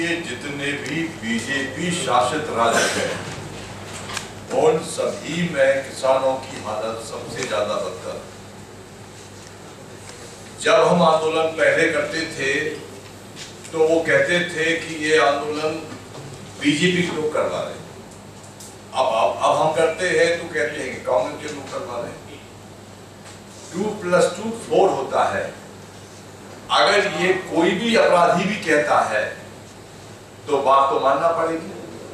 के जितने भी बीजेपी शासित राज्य हैं उन सभी में किसानों की हालत सबसे ज्यादा बदतर। जब हम आंदोलन पहले करते थे तो वो कहते थे कि ये आंदोलन बीजेपी के लोग करवा रहे, अब हम करते हैं तो कहते हैं कि कांग्रेस के लोग करवा रहे हैं। 2+2 4 होता है। अगर ये कोई भी अपराधी भी कहता है तो बात तो मानना पड़ेगी।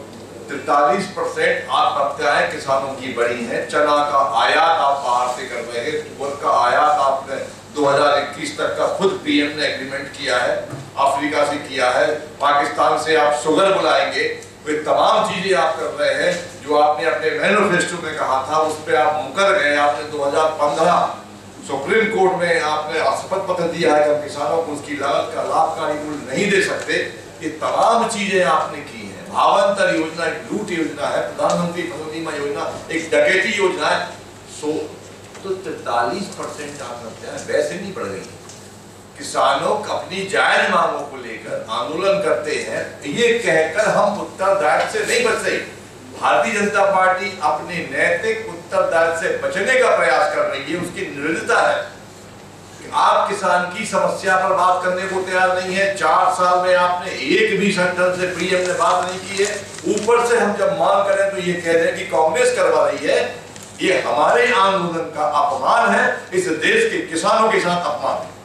43% आत्महत्याएं किसानों की बढ़ी हैं। चना का आयात आप बाहर से कर रहे हैं, तुअर का आयात आपने 2021 तक का खुद पीएम ने एग्रीमेंट किया है, अफ्रीका से किया है, पाकिस्तान से आप शुगर बुलाएंगे। वे तमाम चीजें आप कर रहे हैं जो आपने अपने मैनिफेस्टो में कहा था, उस पर आप मुकर गए। आपने 2015 सुप्रीम कोर्ट में आपने शपथ पत्र दिया है कि हम किसानों को उसकी लागत का लाभकारी मूल्य नहीं दे सकते। ये तमाम चीजें आपने की हैं। भावांतर योजना एक लूट योजना है, प्रधानमंत्री फसल बीमा योजना एक डकैती योजना है। तो 43% आत्महत्याएं वैसे नहीं बढ़ गई। किसानों अपनी जायज मांगों को लेकर आंदोलन करते हैं, ये कहकर हम उत्तरदायित्व से नहीं बच रहे। भारतीय जनता पार्टी अपने नैतिक उत्तरदायित्व से बचने का प्रयास कर रही है। उसकी निर्दयता है कि आप किसान की समस्या पर बात करने को तैयार नहीं है। 4 साल में आपने एक भी सेंटेंस से पीएम ने बात नहीं की है। ऊपर से हम जब मांग करें तो ये कह रहे हैं कि कांग्रेस करवा रही है। ये हमारे आंदोलन का अपमान है, इस देश के किसानों के साथ अपमान है।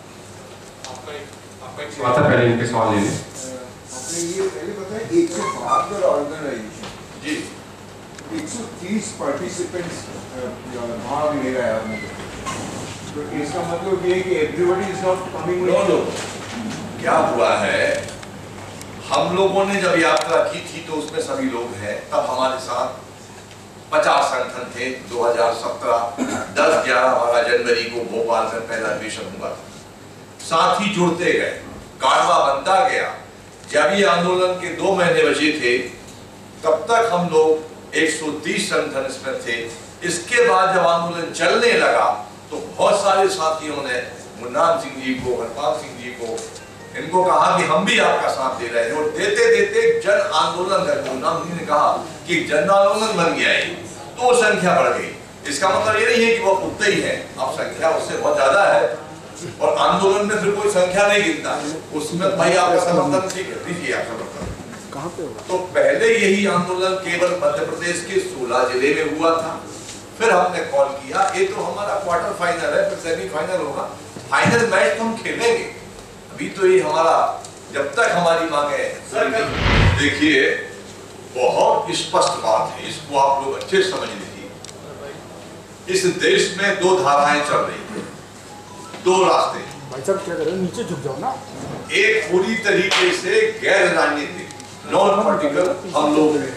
पहले इनके सवाल ले लें। आपने ये पहले बताया 172 ऑर्गेनाइजेशन जी 130 पार्टिसिपेंट्स भाग ले रहा है। तो इसका मतलब ये है कि everybody is not coming. No क्या हुआ है, हम लोगों ने जब यात्रा की थी तो उसमें सभी लोग हैं। तब हमारे साथ 50 संगठन थे। 2017 10-11-12 जनवरी को भोपाल में पहला अधिवेशन हुआ। साथ ही जुड़ते गए, काड़वा बनता गया। जब ये आंदोलन के 2 महीने बचे थे तब तक हम लोग 130 संगठन इसमें थे। इसके बाद जब आंदोलन चलने लगा तो बहुत सारे साथियों ने मुन्नान सिंह जी को, हरपाल सिंह जी को, इनको कहा कि हम भी आपका साथ दे रहे हैं। और देते देते जन आंदोलन है, मुन्नान सिंह ने कहा कि जन आंदोलन बन गया है, तो संख्या बढ़ गई। इसका मतलब ये नहीं है कि वो उतने ही है, अब संख्या उससे बहुत ज्यादा है। और आंदोलन में फिर कोई संख्या नहीं गिनता, उसमें भाई आपका समर्थन ठीक है, दीजिए आप समर्थन। कहाँ पे होगा? तो पहले यही आंदोलन केवल मध्य प्रदेश के 16 जिले में हुआ था। फिर हमने कॉल किया, ये तो हमारा क्वार्टर फाइनल है, फिर सेमीफाइनल होगा, फाइनल मैच तो हम खेलेंगे। अभी तो ये हमारा, जब तक हमारी मांगे। देखिए बहुत स्पष्ट बात है, इसको आप लोग अच्छे समझ लीजिए। इस देश में 2 धाराएं चल रही है, 2 रास्ते। भाई साहब क्या करें, नीचे झुक जाओ ना। एक पूरी तरीके से गैर राजनीतिक नॉन पॉलिटिकल हम लोग हैं,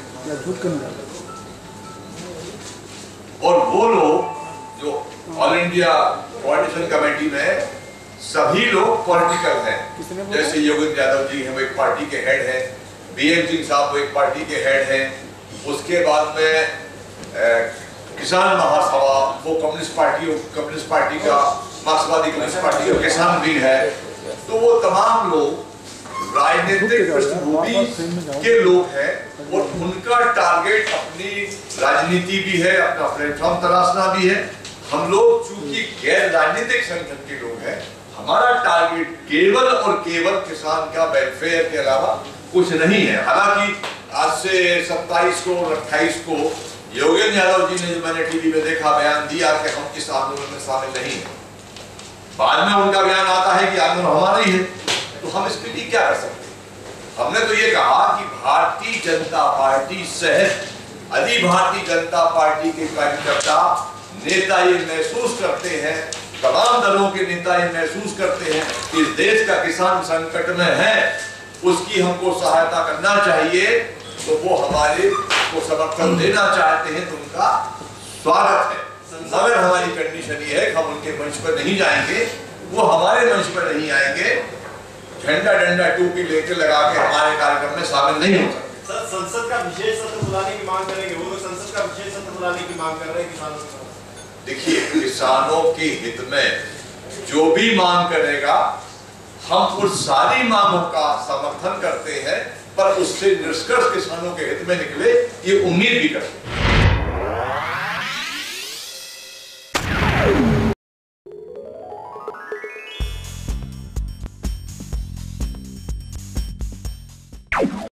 और वो लोग जो ऑल इंडिया कोऑर्डिनेशन कमेटी में सभी लोग पॉलिटिकल हैं। जैसे योगेंद्र यादव जी हैं, वो एक पार्टी के हेड हैं। बीएम सिंह साहब वो एक पार्टी के हेड हैं। उसके बाद में किसान महासभा, वो कम्युनिस्ट पार्टी का, मार्क्सवादी कम्युनिस्ट पार्टी का किसान भी है। तो वो तमाम लोग राजनीतिक पृष्ठभूमि के लोग हैं और उनका टारगेट अपनी राजनीति भी है, अपना प्लेटफॉर्म तलाशना भी है। हम लोग चूंकि गैर राजनीतिक संगठन के लोग हैं, हमारा टारगेट केवल और केवल किसान का वेलफेयर के अलावा कुछ नहीं है। हालांकि आज से 27 को और 28 को योगेंद्र यादव जी ने, जो मैंने टीवी पे देखा, बयान दिया कि हम इस आंदोलन में शामिल नहीं है। बाद में उनका बयान आता है कि आंदोलन हमारा ही है, तो हम इसके लिए क्या कर सकते हैं? हमने तो ये कहा कि भारतीय जनता पार्टी सहित यदि भारतीय जनता पार्टी के कार्यकर्ता नेता ये महसूस करते हैं, तमाम दलों के नेता ये महसूस करते हैं कि इस देश का किसान संकट में है, उसकी हमको सहायता करना चाहिए, तो वो हमारे को समर्थन देना चाहते हैं तो उनका स्वागत है। मगर हमारी कंडीशन ये है कि हम उनके मंच पर नहीं जाएंगे, वो हमारे मंच पर नहीं आएंगे, झंडा डंडा टोपी लेके लगा के हमारे कार्यक्रम में शामिल नहीं हो सकते। सर, संसद का विशेष सत्र बुलाने की मांग करेंगे, वो लोग संसद का विशेष सत्र बुलाने की मांग कर रहे हैं किसानों से। देखिए, किसानों के हित में जो भी मांग करेगा, हम उस सारी मांगों का समर्थन करते हैं, पर उससे निष्कर्ष किसानों के हित में निकले, ये उम्मीद भी करते हैं।